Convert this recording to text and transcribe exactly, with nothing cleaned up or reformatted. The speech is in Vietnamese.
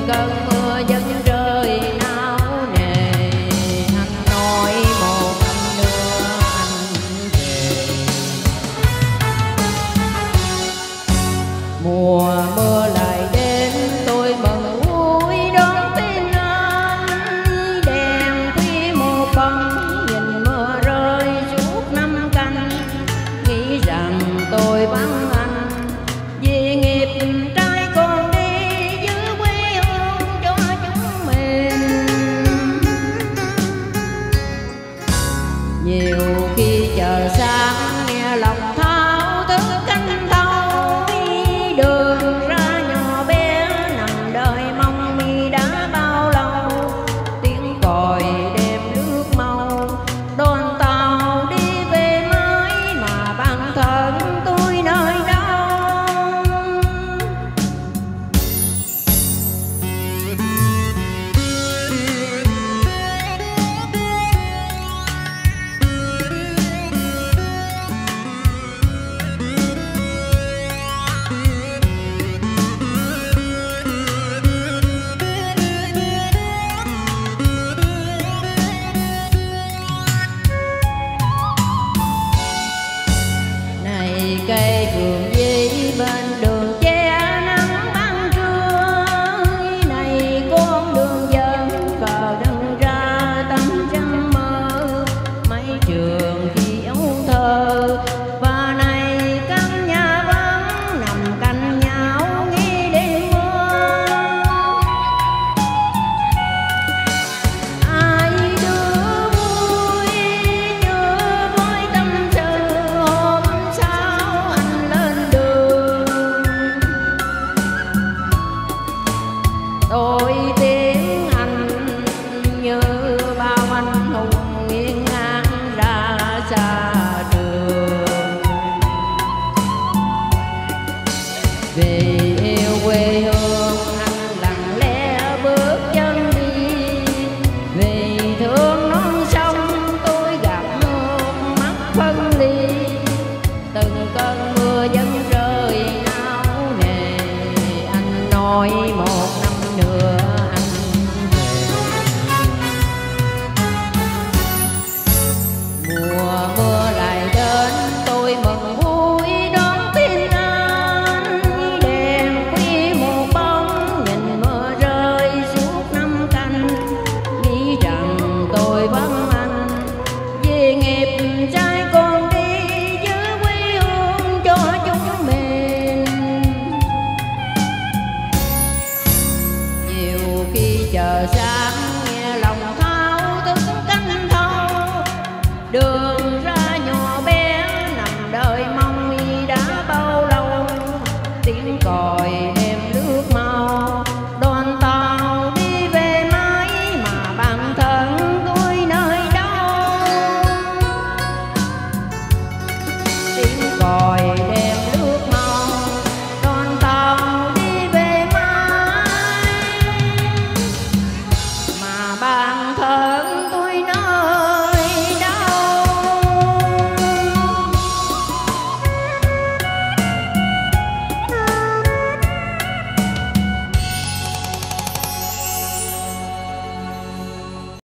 cơn mưa vẫn rơi náo nề, anh nói một năm nữa anh về. Mùa mưa lại đến tôi mừng vui đón tin anh, đèn khuya mù bóng nhìn mưa rơi suốt năm canh, nghĩ rằng tôi vắng anh vì nghiệp trai còn đi giữ quê hương cho chúng mình. Nhiều khi chờ sáng nghe lòng thao thức canh thâu, đường ra nhỏ bé nằm đợi mong mi đã bao lâu, tiếng còi đêm nước mau đoàn tàu đi về mãi mà bản thân tôi nơi đâu. Này cây vườn dĩ bên đường che nắng ban trưa, này con đường dân vào đừng ra tâm trăng mơ, mấy trường khi ấu thơ và này căn nhà vắng nằm cạnh nhau nghĩ đêm mưa. Ai đưa vui như với tâm sự hôm sau anh lên đường, tôi tiếng anh như bao anh hùng nghiêng ngang ra xa trường. Vì yêu quê hương anh lặng lẽ bước chân đi, vì thương non sông tôi gặp nước mắt phân ly, từng cơn mưa vẫn rơi náo nề, anh nói một năm nữa anh về. Mùa mưa lại đến tôi mừng vui đón tin anh, đèn khuya một bóng nhìn mưa rơi suốt năm canh, nghĩ rằng tôi vắng anh vì nghiệp trai còn đi giữ quê hương cho chúng mình. Nhiều khi chờ sáng